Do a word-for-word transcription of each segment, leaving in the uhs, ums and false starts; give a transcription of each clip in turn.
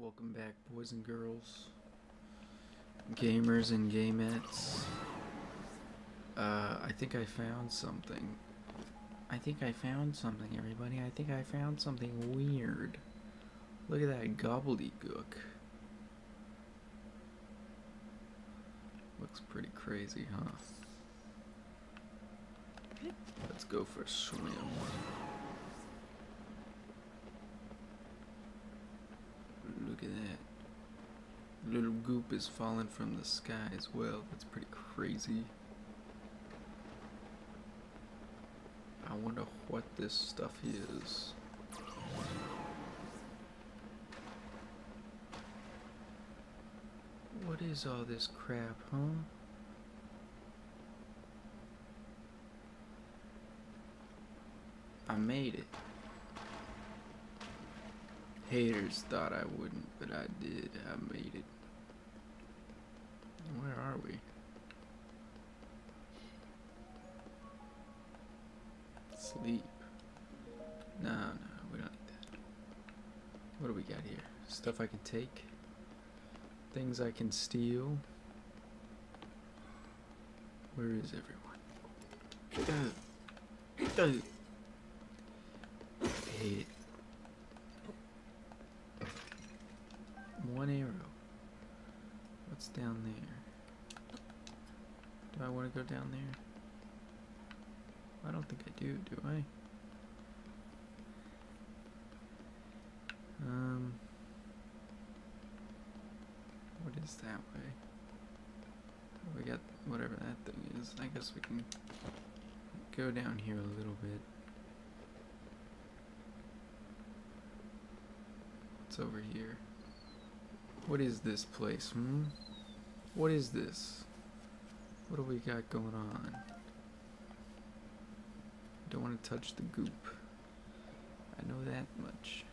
Welcome back, boys and girls, gamers and gamettes. Uh, I think I found something. I think I found something, everybody. I think I found something weird. Look at that gobbledygook. Looks pretty crazy, huh? Let's go for a swim. Look at that. Little goop is falling from the sky as well. That's pretty crazy. I wonder what this stuff is. What is all this crap, huh? I made it. Haters thought I wouldn't, but I did. I made it. Where are we? Sleep. No, no, we don't need that. What do we got here? Stuff I can take. Things I can steal. Where is everyone? I hate it. One arrow. What's down there? Do I want to go down there? I don't think I do, do I? Um, what is that way? We got whatever that thing is. I guess we can go down here a little bit. What's over here? What is this place, hmm? What is this? What do we got going on? Don't want to touch the goop. I know that much.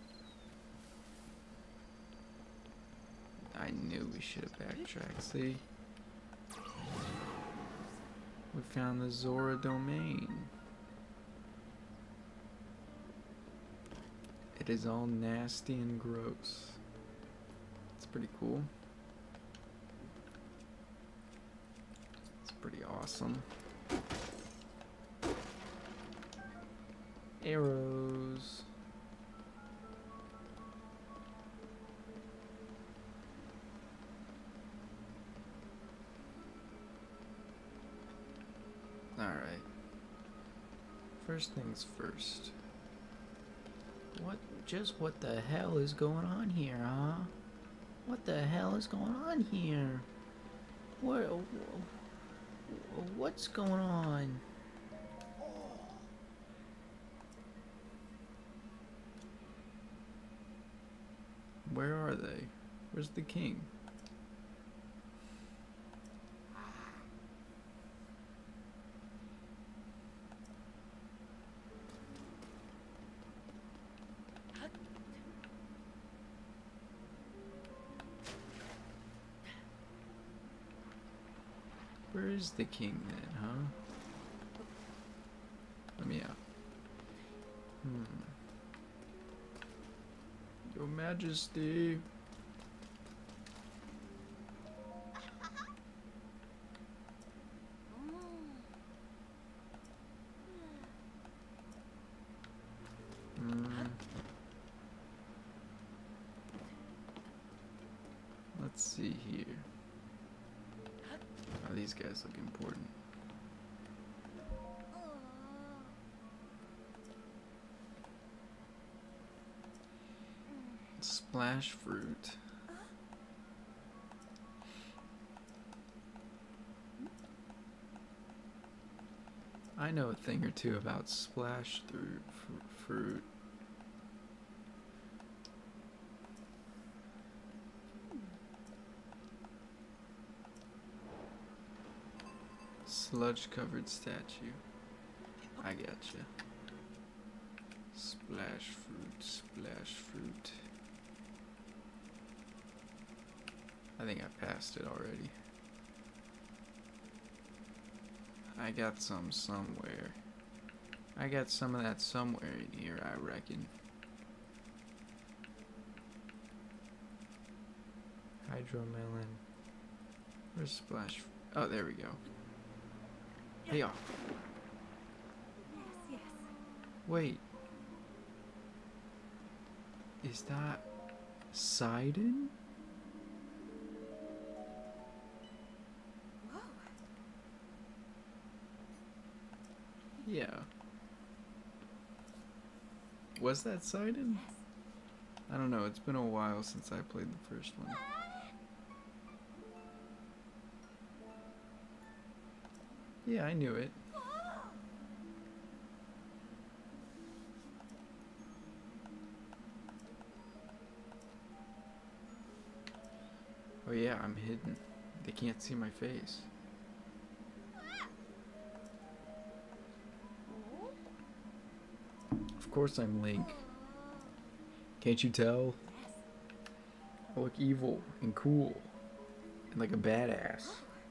I knew we should have backtracked, see? We found the Zora Domain. It is all nasty and gross. It's pretty cool. It's pretty awesome. Arrows. Alright. First things first. What, just what the hell is going on here, huh? What the hell is going on here? What, what's going on? Where are they? Where's the king? Where is the king then, huh? Let me out. Hmm. Your Majesty. Hmm. Let's see here. Oh, these guys look important. Splash fruit. I know a thing or two about splash through fr fruit. Sludge covered statue. I gotcha. Splash fruit, splash fruit. I think I passed it already. I got some somewhere. I got some of that somewhere in here, I reckon. Hydromelon. Where's Splash? Oh, there we go. Hey, oh. Yes, yes. Wait. Is that Sidon? Whoa. Yeah. Was that Sidon? Yes. I don't know. It's been a while since I played the first one. Yeah, I knew it. Oh yeah, I'm hidden. They can't see my face. Of course I'm Link. Can't you tell? I look evil and cool. And like a badass.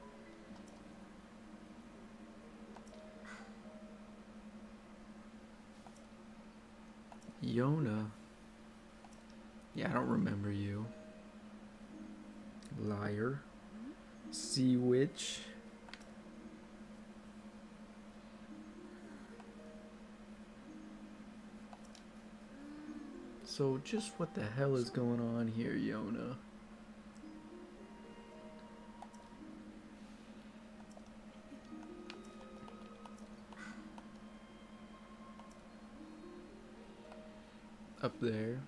Yona? Yeah, I don't remember you. Liar. Sea witch. So just what the hell is going on here, Yona? Up there.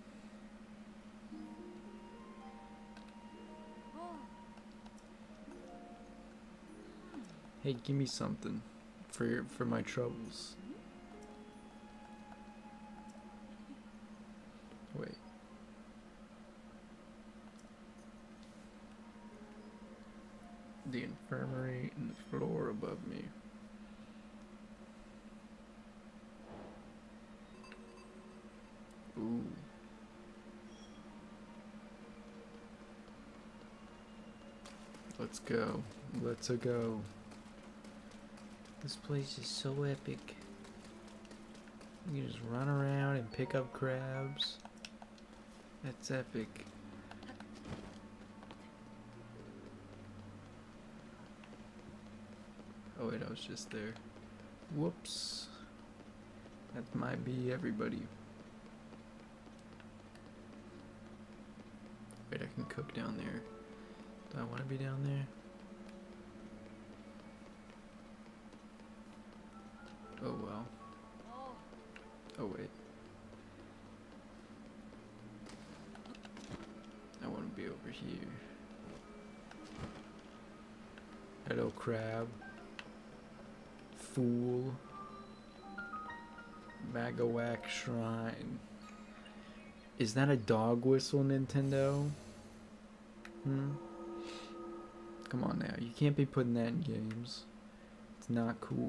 Hey, give me something for for my troubles. Wait. The infirmary and the floor above me. Ooh. Let's go. Let's a go. This place is so epic. You can just run around and pick up crabs. That's epic. Oh wait, I was just there. Whoops. That might be everybody. Wait, I can cook down there. Do I want to be down there? Oh well. Oh wait. I want to be over here. Hello, crab. Fool. Magawak Shrine. Is that a dog whistle, Nintendo? Hmm? Come on now. You can't be putting that in games. It's not cool.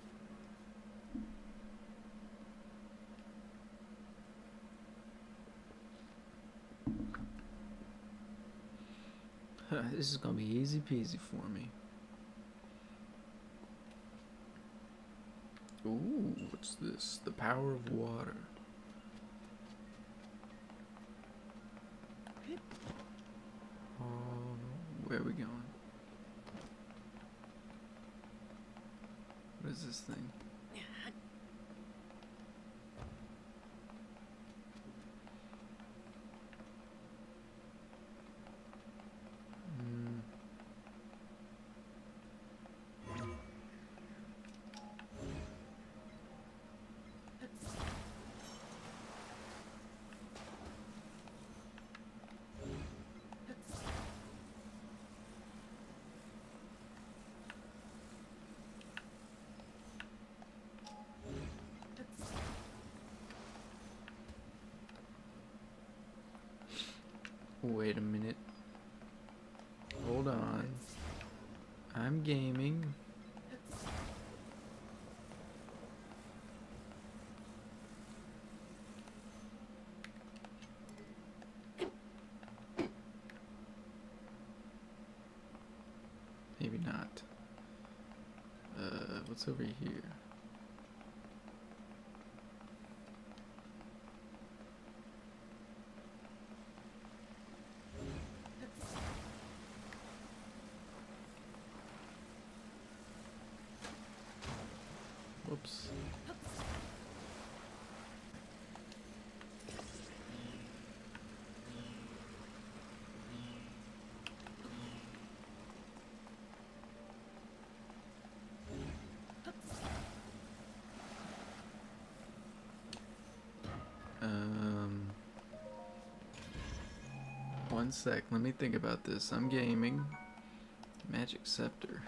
This is gonna be easy peasy for me. Ooh, what's this? The power of water. Oh, where are we going? What is this thing? Wait a minute. Hold on. I'm gaming. Maybe not. Uh, what's over here? Whoops. Um, one sec, let me think about this. I'm gaming. Magic Scepter.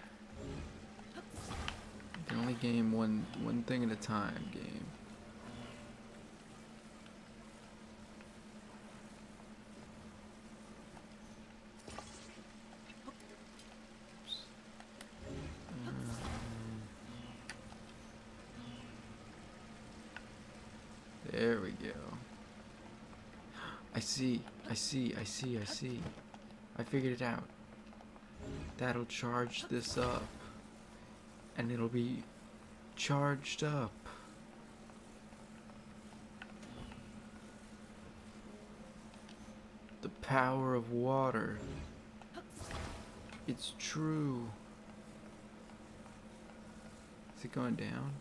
You can only game one one thing at a time, game. Um, there we go. I see, I see, I see, I see. I figured it out. That'll charge this up. And it'll be charged up. The power of water. It's true. Is it going down?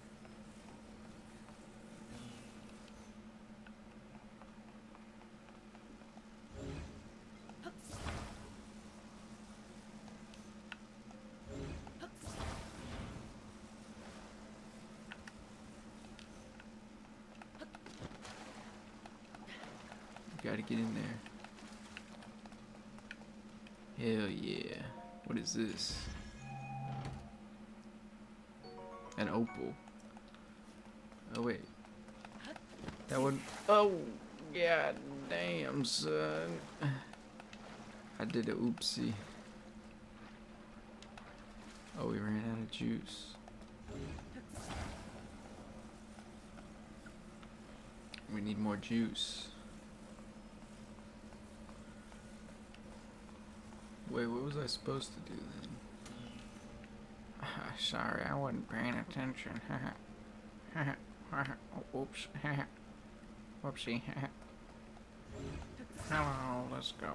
Gotta get in there. Hell yeah. What is this? An opal. Oh wait. That one. Oh, god damn, son. I did a oopsie. Oh, we ran out of juice. We need more juice. Wait, what was I supposed to do then? Sorry, I wasn't paying attention. Oops. Whoopsie. Hello, let's go.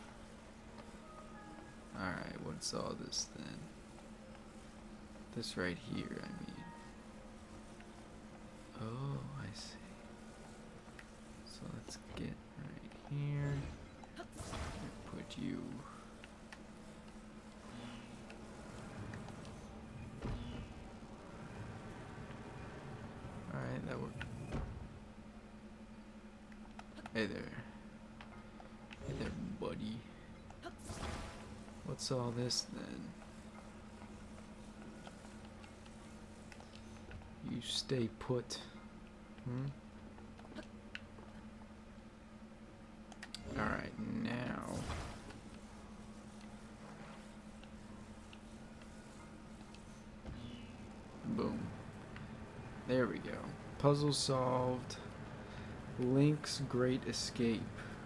Alright, what's all this then? This right here, I mean. Oh, I see. So let's get right here. Put you. Alright, that worked. Hey there. Hey there, buddy. What's all this then? You stay put. Hmm? Alright, now. Boom. There we go. Puzzle solved. Link's Great Escape.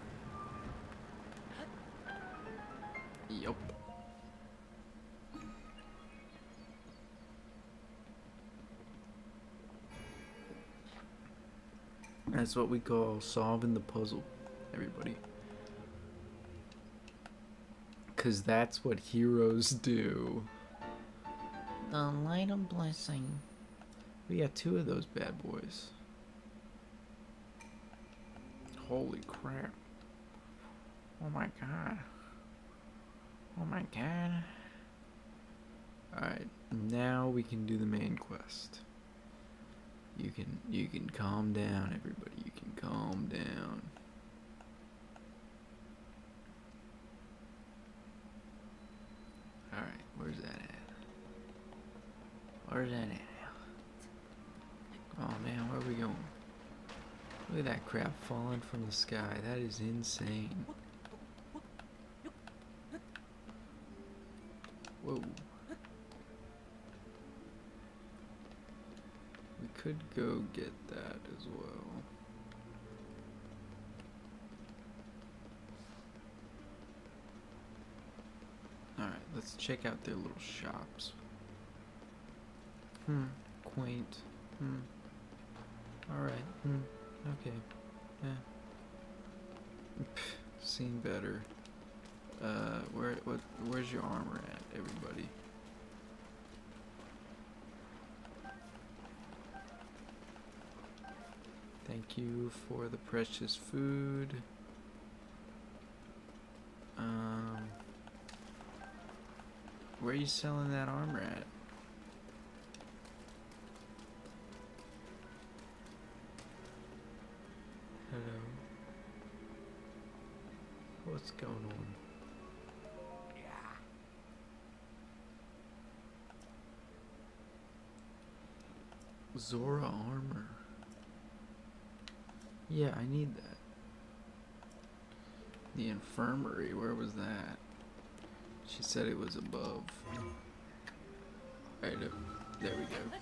Yup. That's what we call solving the puzzle, everybody. 'Cause that's what heroes do. The light of blessing. We got two of those bad boys. Holy crap. Oh my god. Oh my god. Alright, now we can do the main quest. You can you can calm down, everybody. You can calm down. Alright, where's that at? Where's that at? Oh man, where are we going? Look at that crap falling from the sky. That is insane. Whoa. We could go get that as well. Alright, let's check out their little shops. Hmm, quaint. Hmm. Alright, hmm. Okay. Yeah. Pff, seen better. Uh, where, what, where's your armor at, everybody? Thank you for the precious food. Um, where are you selling that armor at? Hello. What's going on? Zora armor. Yeah, I need that. The infirmary, where was that? She said it was above. Right up. There we go.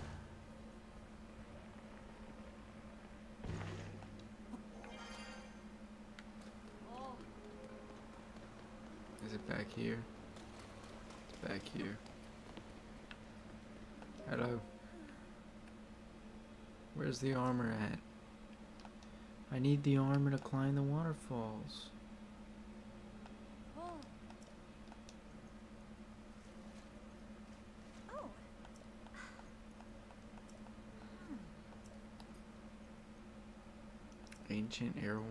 Is it back here? It's back here. Hello. Where's the armor at? I need the armor to climb the waterfalls. Oh. Oh. Ancient arowana.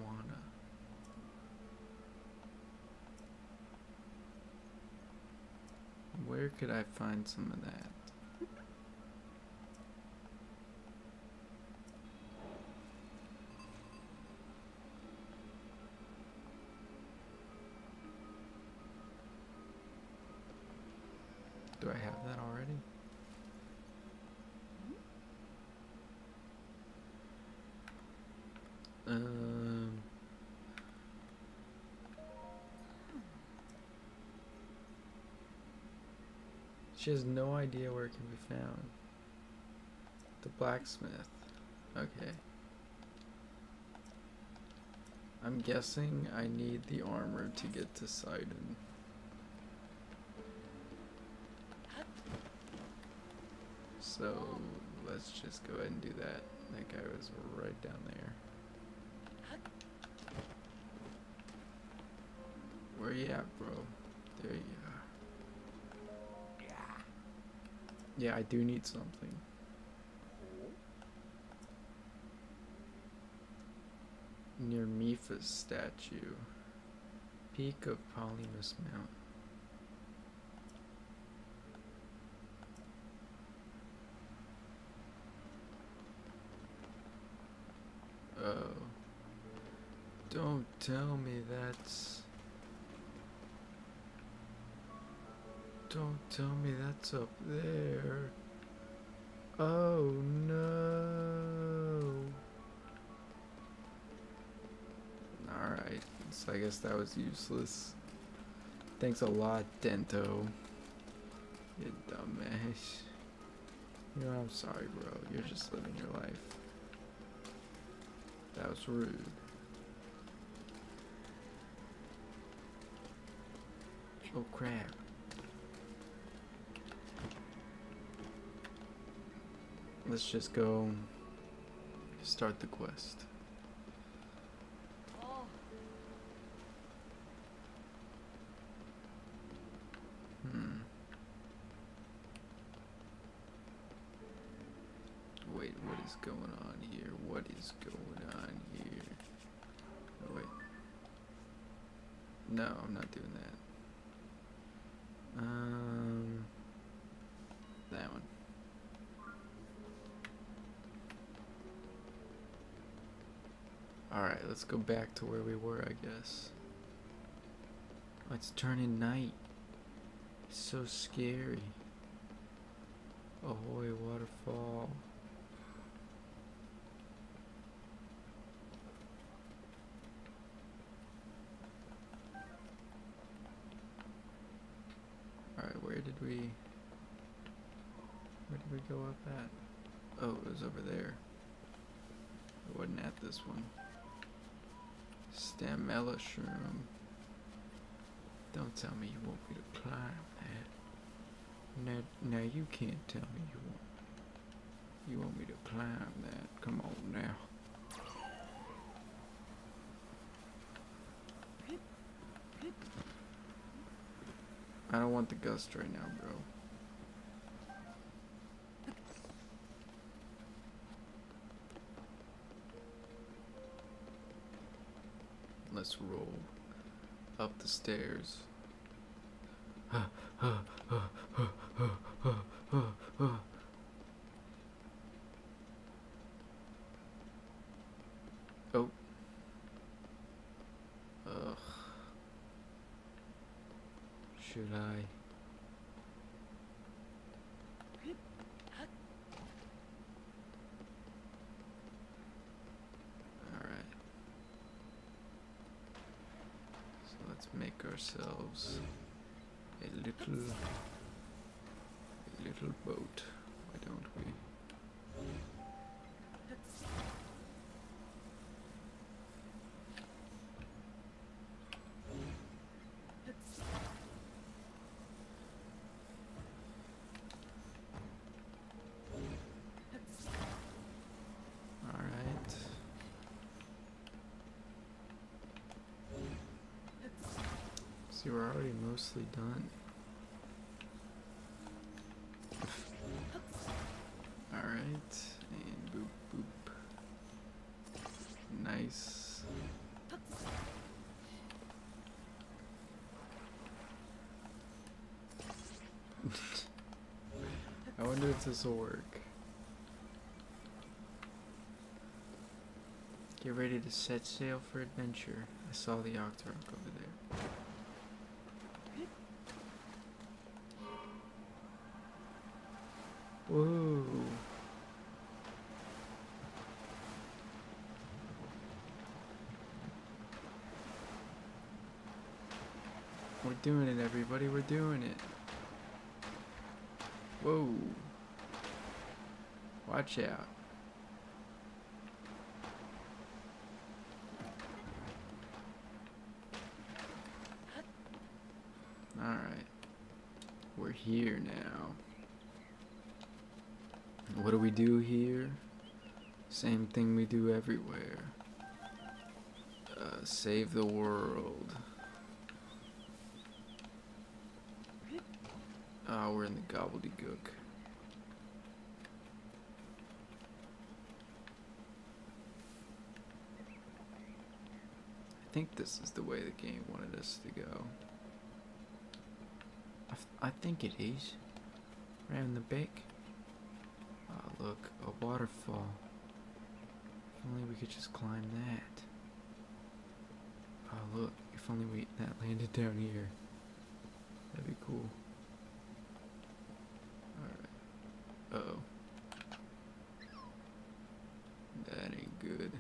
Where could I find some of that? Do I have that already? Um, she has no idea where it can be found. The blacksmith. Okay. I'm guessing I need the armor to get to Sidon. So let's just go ahead and do that. That guy was right down there. Where you at, bro? There you are. Yeah, I do need something. Near Mipha's statue. Peak of Polymus Mountain. Oh. Don't tell me that's... Don't tell me that's up there. Oh no. Alright, so I guess that was useless. Thanks a lot, Dento. You dumbass. You know, I'm sorry, bro. You're just living your life. That was rude. Oh crap. Let's just go start the quest. Hmm. Wait, what is going on here? What is going on here? Oh, wait. No, I'm not doing that. Um, that one. Alright, let's go back to where we were, I guess. Oh, it's turning night. It's so scary. Ahoy, waterfall. Alright, where did we... Where did we go up at? Oh, it was over there. It wasn't at this one. Stamella shroom. Don't tell me you want me to climb that. Now, now you can't tell me you want. You want me to climb that. Come on now. I don't want the gust right now, bro. let's roll up the stairs. Oh. Ugh. Should I? Alright. So let's make ourselves a little, a little boat. Why don't we? Alright. See, we're already mostly done. Alright, and boop boop. Nice. I wonder if this will work. Get ready to set sail for adventure. I saw the Octorok over there. Whoa. We're doing it, everybody. We're doing it. Whoa. Watch out. Alright. We're here now. What do we do here? Same thing we do everywhere. Uh, save the world. Ah, oh, we're in the gobbledygook. I think this is the way the game wanted us to go. I, th I think it is. Around the back. Oh, look, a waterfall. If only we could just climb that. Oh, look, if only we that landed down here. That'd be cool. Alright. Uh oh. That ain't good.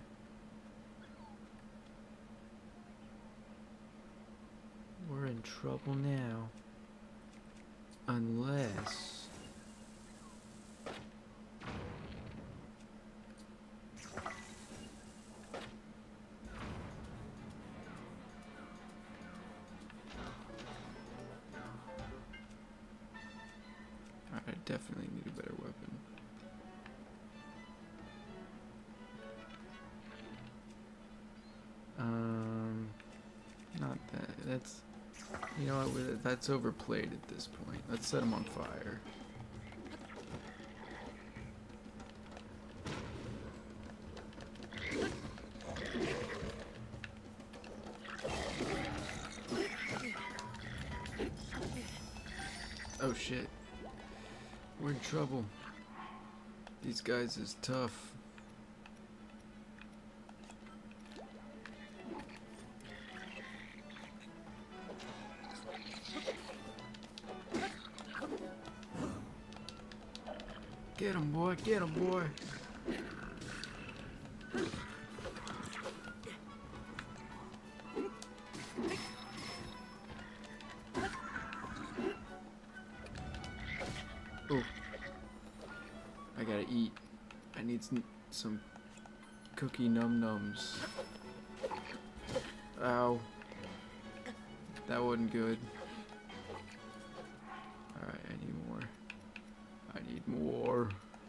We're in trouble now. Unless... I definitely need a better weapon. Um, not that. That's, you know what? That's overplayed at this point. Let's set them on fire. Oh shit. We're in trouble. These guys is tough. Get him, boy. Get him, boy. Oh. I gotta eat. I need some, some cookie num-nums. Ow. That wasn't good. Alright, I need more. I need more.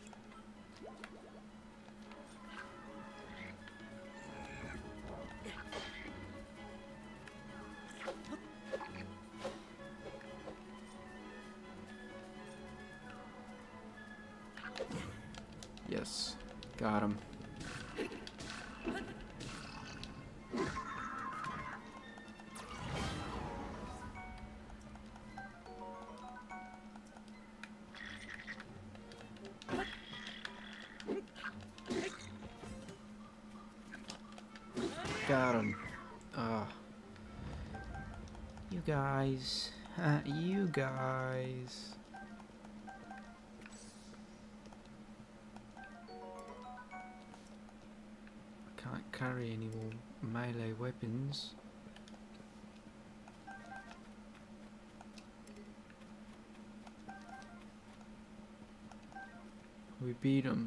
Yes, got him. got him. Ah. You guys. Uh, you guys. Can't carry any more melee weapons. We beat him.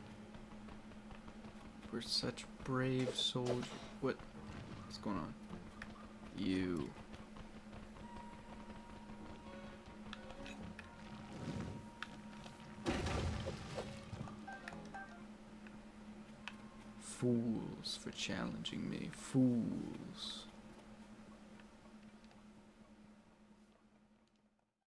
We're such brave soldiers. What? What's going on? You. Fools for challenging me. Fools.